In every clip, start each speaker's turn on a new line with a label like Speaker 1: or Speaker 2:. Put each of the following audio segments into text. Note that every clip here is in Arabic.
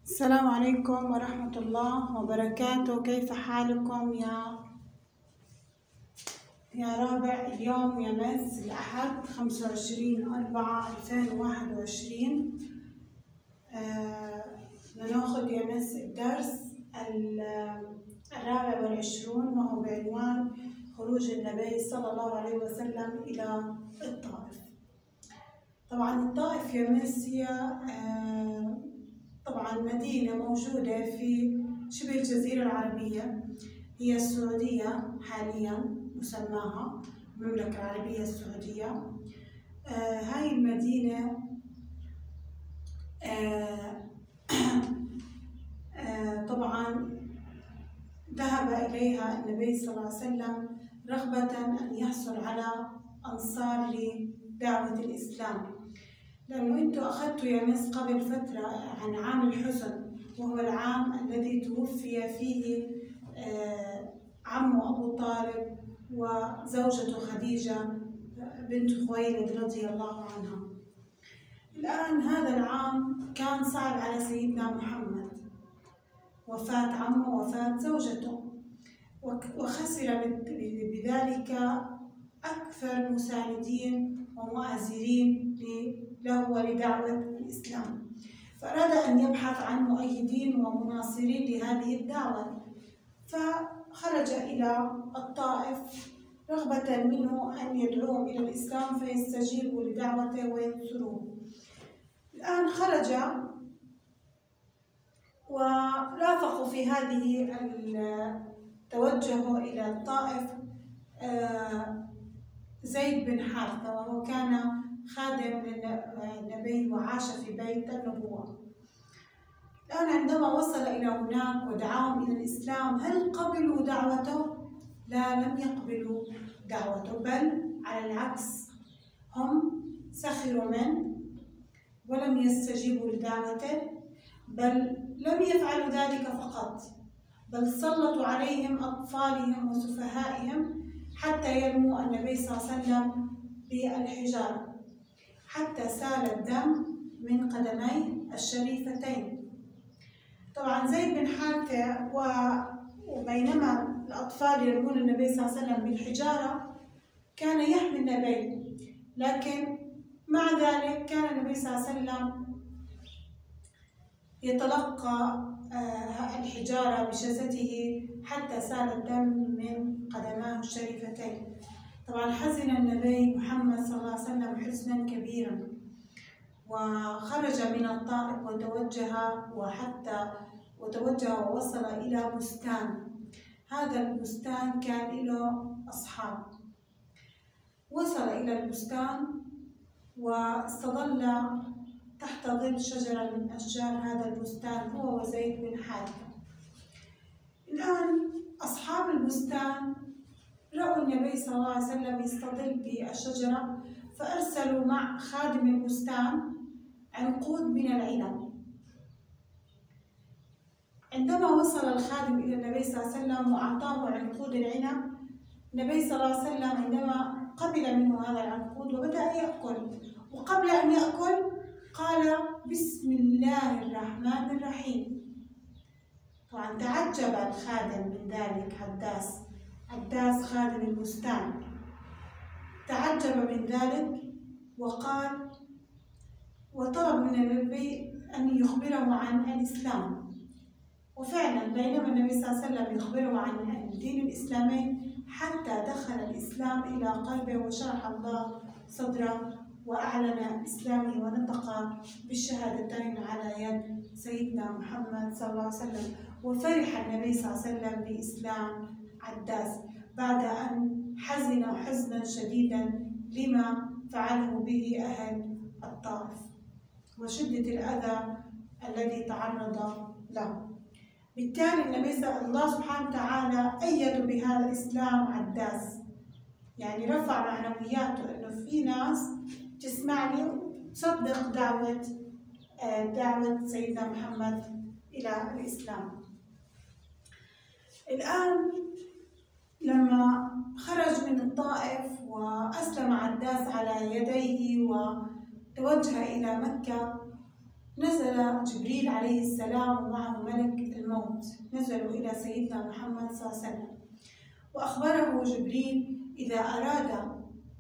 Speaker 1: السلام عليكم ورحمة الله وبركاته. كيف حالكم يا رابع؟ اليوم يمس الأحد 25/4/2021. ناخذ يمس الدرس 24 وهو بعنوان خروج النبي صلى الله عليه وسلم إلى الطائف. طبعا الطائف يمس هي طبعا مدينة موجودة في شبه الجزيرة العربية، هي السعودية حاليا مسماها المملكة العربية السعودية. هاي المدينة طبعا ذهب إليها النبي صلى الله عليه وسلم رغبة أن يحصل على أنصار لدعوة الإسلام، لأنه أنتم أخذتوا يمس قبل فترة عن عام الحزن، وهو العام الذي توفي فيه عمه أبو طالب وزوجته خديجة بنت خويلد رضي الله عنها. الآن هذا العام كان صعب على سيدنا محمد، وفاة عمه وفاة زوجته، وخسر بذلك أكثر مساندين ومؤازرين له ولدعوة الإسلام، فأراد أن يبحث عن مؤيدين ومناصرين لهذه الدعوة، فخرج إلى الطائف رغبة منه أن يدعوهم إلى الإسلام فيستجيبوا لدعوته وينصروه. الآن خرج ورافقوا في هذه التوجه إلى الطائف زيد بن حارثة، وهو كان خادم للنبي وعاش في بيت النبوة. الآن عندما وصل إلى هناك ودعاهم إلى الإسلام، هل قبلوا دعوته؟ لا، لم يقبلوا دعوته، بل على العكس هم سخروا منه ولم يستجيبوا لدعوته، بل لم يفعلوا ذلك فقط، بل سلطوا عليهم أطفالهم وسفهائهم حتى يرموا النبي صلى الله عليه وسلم بالحجارة، حتى سال الدم من قدميه الشريفتين. طبعا زيد بن حارثة وبينما الأطفال يرمون النبي صلى الله عليه وسلم بالحجارة كان يحمي النبي، لكن مع ذلك كان النبي صلى الله عليه وسلم يتلقى الحجارة بجسده حتى سال الدم من قدماه الشريفتين. طبعا حزن النبي محمد صلى الله عليه وسلم حزنا كبيرا، وخرج من الطائف وتوجه ووصل إلى بستان. هذا البستان كان له أصحاب. وصل إلى البستان واستظل تحت ظل شجرة من أشجار هذا البستان هو وزيد بن حارثة. الآن أصحاب البستان رأوا النبي صلى الله عليه وسلم يستظل بالشجرة، فأرسلوا مع خادم البستان عنقود من العنب. عندما وصل الخادم إلى النبي صلى الله عليه وسلم وأعطاه عنقود العنب، النبي صلى الله عليه وسلم عندما قبل منه هذا العنقود وبدأ يأكل، وقبل أن يأكل قال بسم الله الرحمن الرحيم. طبعا تعجب الخادم من ذلك، عداس خادم البستان تعجب من ذلك وقال وطلب من النبي أن يخبره عن الإسلام. وفعلا بينما النبي صلى الله عليه وسلم يخبره عن الدين الإسلامي حتى دخل الإسلام إلى قلبه وشرح الله صدره وأعلن إسلامه ونطق بالشهادتين على يد سيدنا محمد صلى الله عليه وسلم. وفرح النبي صلى الله عليه وسلم بإسلام عداس بعد أن حزن حزنا شديدا لما فعله به أهل الطائف وشدة الأذى الذي تعرض له. بالتالي الله سبحانه وتعالى أيد بهذا الإسلام عداس، يعني رفع معنوياته إنه في ناس تسمعني وتصدق دعوة سيدنا محمد إلى الإسلام. الآن لما خرج من الطائف وأسلم عداس على يديه وتوجه إلى مكة، نزل جبريل عليه السلام ومعه ملك الموت، نزلوا إلى سيدنا محمد صلى الله عليه وسلم، وأخبره جبريل إذا أراد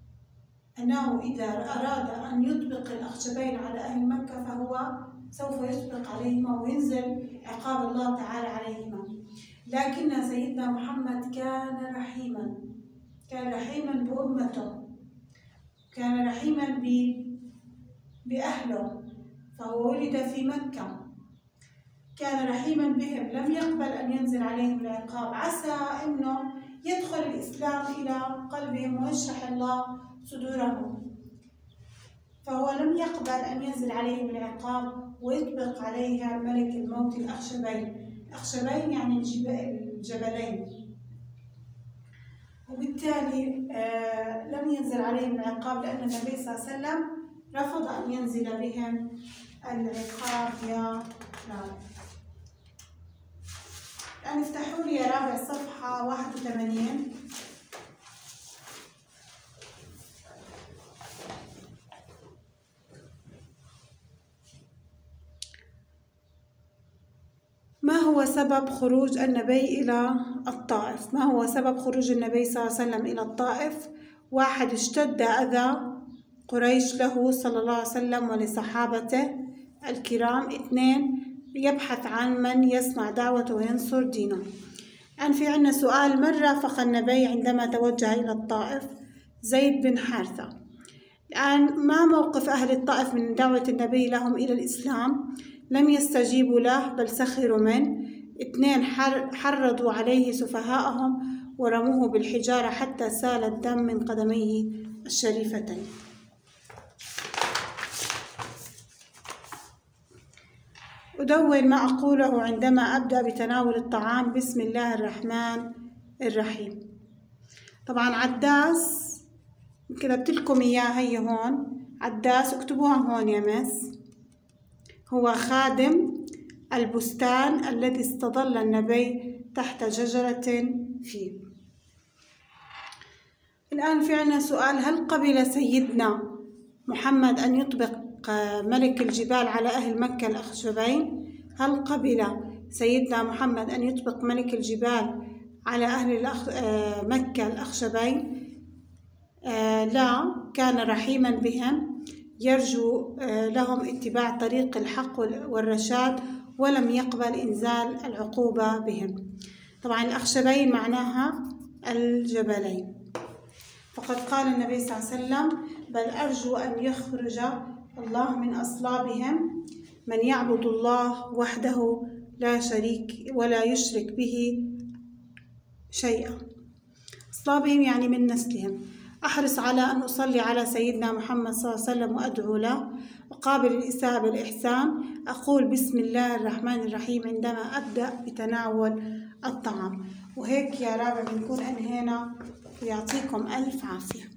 Speaker 1: أن يطبق الأخشبين على أهل مكة فهو سوف يطبق عليهما وينزل عقاب الله تعالى عليهما. لكن سيدنا محمد كان رحيما بأمته، كان رحيما بأهله، فهو ولد في مكة، كان رحيما بهم، لم يقبل أن ينزل عليهم العقاب، عسى أنه يدخل الإسلام إلى قلبهم ويشرح الله صدورهم، فهو لم يقبل أن ينزل عليهم العقاب ويطبق عليها ملك الموت الأخشبين يعني الجبلين، وبالتالي لم ينزل عليهم العقاب لأن النبي صلى الله عليه وسلم رفض أن ينزل بهم العقاب. يا رابع الآن افتحوا لي يا رابع صفحة 81. ما هو سبب خروج النبي إلى الطائف؟ ما هو سبب خروج النبي صلى الله عليه وسلم إلى الطائف؟ 1. اشتد أذى قريش له صلى الله عليه وسلم ولصحابته الكرام. 2. يبحث عن من يسمع دعوته وينصر دينه. الآن في عنا سؤال: من رافق النبي عندما توجه إلى الطائف؟ زيد بن حارثة. الآن ما موقف أهل الطائف من دعوة النبي لهم إلى الإسلام؟ لم يستجيبوا له بل سخروا منه. 2. حرضوا عليه سفهاءهم ورموه بالحجارة حتى سال الدم من قدميه الشريفتين. أدون ما أقوله عندما أبدأ بتناول الطعام: بسم الله الرحمن الرحيم. طبعا عداس كتبت لكم إياها هي هون، عداس اكتبوها هون يا مس، هو خادم البستان الذي استظل النبي تحت شجرة فيه. الآن في عنا سؤال: هل قبل سيدنا محمد أن يطبق ملك الجبال على أهل مكة الأخشبين؟ هل قبل سيدنا محمد أن يطبق ملك الجبال على أهل مكة الأخشبين؟ لا، كان رحيما بهم، يرجو لهم اتباع طريق الحق والرشاد، ولم يقبل إنزال العقوبة بهم. طبعا الأخشبين معناها الجبلين، فقد قال النبي صلى الله عليه وسلم: بل أرجو أن يخرج الله من أصلابهم من يعبد الله وحده لا شريك ولا يشرك به شيئا. أصلابهم يعني من نسلهم. أحرص على أن أصلي على سيدنا محمد صلى الله عليه وسلم وأدعو له، وقابل الإساءة بالإحسان. أقول بسم الله الرحمن الرحيم عندما أبدأ بتناول الطعام. وهيك يا رابع بنكون أنهينا، ويعطيكم ألف عافية.